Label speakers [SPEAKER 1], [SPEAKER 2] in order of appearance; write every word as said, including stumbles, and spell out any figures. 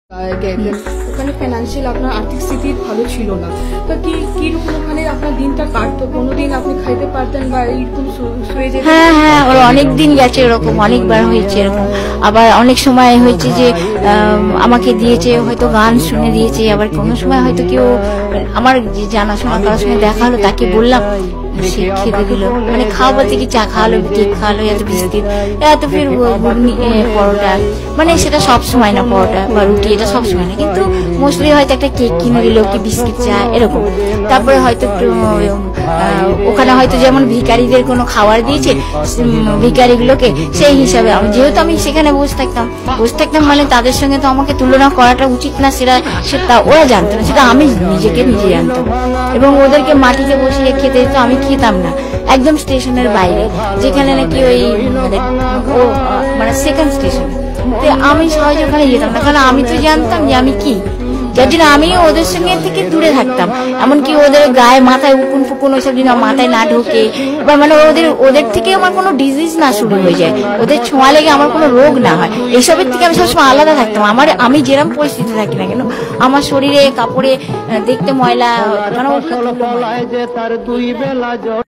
[SPEAKER 1] ওখানে ফাইন্যান্সিয়াল আপনার আর্থিক স্থিতি ভালো ছিল না, তো কি কিরকম ওখানে আপনার দিনটা কাটতো? কোনোদিন আপনি খাইতে পারতেন বা এরকম শুয়ে যেতেন?
[SPEAKER 2] হ্যাঁ হ্যাঁ ওর অনেক দিন গেছে, এরকম অনেকবার হয়েছে এরকম। আবার অনেক সময় হয়েছে যে আমাকে দিয়েছে, হয়তো গান শুনে দিয়েছে। আবার কোনো সময় হয়তো কেউ আমার জানাশোনা কারোর সঙ্গে দেখা হলো, তাকে বললাম, সে খেতে দিল, মানে খাওয়া বলতে কি চা খাওয়ালো, কেক খাওয়ালো, এত বিস্কিট, এত ফের ঘুগনি, পরোটা, মানে সেটা সব সময় না, পরোটা বা রুটি এটা সব সময় না, কিন্তু মোস্টলি হয়তো একটা কেক কিনে দিল, কি বিস্কিট, চা এরকম। তারপরে হয়তো ওখানে হয়তো যেমন ভিখারিদের কোনো খাবার দিয়েছে ভিখারিগুলোকে, সেই হিসাবে আমি যেহেতু আমি সেখানে বসে থাকতাম বসে থাকতাম মানে তাদের সঙ্গে তো আমাকে তুলনা করাটা উচিত না, সেটা সেটা ওরা জানতো না, সেটা আমি নিজেকে নিজে জানতাম। এবং ওদেরকে মাটিতে বসিয়ে খেতে দিত, আমি খেতাম না, একদম স্টেশনের বাইরে, যেখানে নাকি ওই ও মানে সেকেন্ড স্টেশন, আমি সহজে ওখানে যেতাম না, কারণ আমি তো জানতাম যে আমি কি, যার জন্য আমি ওদের সঙ্গে থেকে দূরে থাকতাম। এমনকি ওদের গায়ে মাথায় উকুন ফুকুন ওইসব জিনিস মাথায় না ঢোকে, বা মানে ওদের ওদের থেকে আমার কোনো ডিজিজ না শুরু হয়ে যায়, ওদের ছোঁয়া লেগে আমার কোনো রোগ না হয়, এইসবের থেকে আমি সবসময় আলাদা থাকতাম। আমার আমি যেরকম পরিস্থিতি থাকি না কেন, আমার শরীরে কাপড়ে দেখতে ময়লা, কারণ